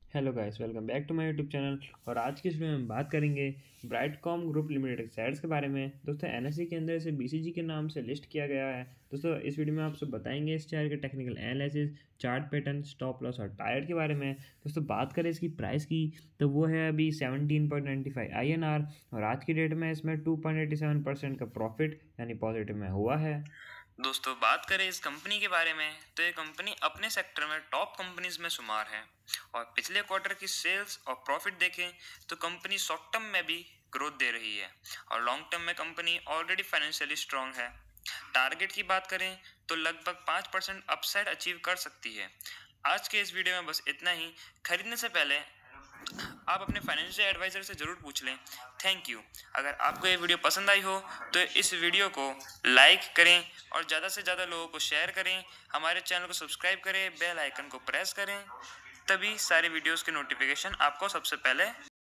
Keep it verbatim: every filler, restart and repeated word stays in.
Hello guys, welcome back to my YouTube channel. और आज की इस वीडियो में हम बात करेंगे ब्राइटकॉम ग्रुप लिमिटेड के शेयर्स के बारे में। दोस्तों, एनएसई के अंदर इसे बीसीजी के नाम से लिस्ट किया गया है। दोस्तों, इस वीडियो में आपसे बताएंगे इस शेयर के technical analysis, chart pattern, stop loss और टारगेट के बारे में। दोस्तों, बात करें इसकी प्राइस की तो वो है अभी seventeen point ninety five I N R और आज की डेट में इसमें two point eighty seven percent का प्रॉफिट यानी पॉजिटिव में हुआ है। दोस्तों, बात करें इस कंपनी के बारे में तो ये कंपनी अपने सेक्टर में टॉप कंपनीज में शुमार है और पिछले क्वार्टर की सेल्स और प्रॉफिट देखें तो कंपनी शॉर्ट टर्म में भी ग्रोथ दे रही है और लॉन्ग टर्म में कंपनी ऑलरेडी फाइनेंशियली स्ट्रांग है। टारगेट की बात करें तो लगभग पाँच परसेंट अपसाइड अचीव कर सकती है। आज के इस वीडियो में बस इतना ही। खरीदने से पहले आप अपने फाइनेंशियल एडवाइज़र से ज़रूर पूछ लें। Thank you. अगर आपको ये वीडियो पसंद आई हो तो इस वीडियो को लाइक करें और ज़्यादा से ज़्यादा लोगों को शेयर करें। हमारे चैनल को सब्सक्राइब करें, बेल आइकन को प्रेस करें, तभी सारे वीडियोस के नोटिफिकेशन आपको सबसे पहले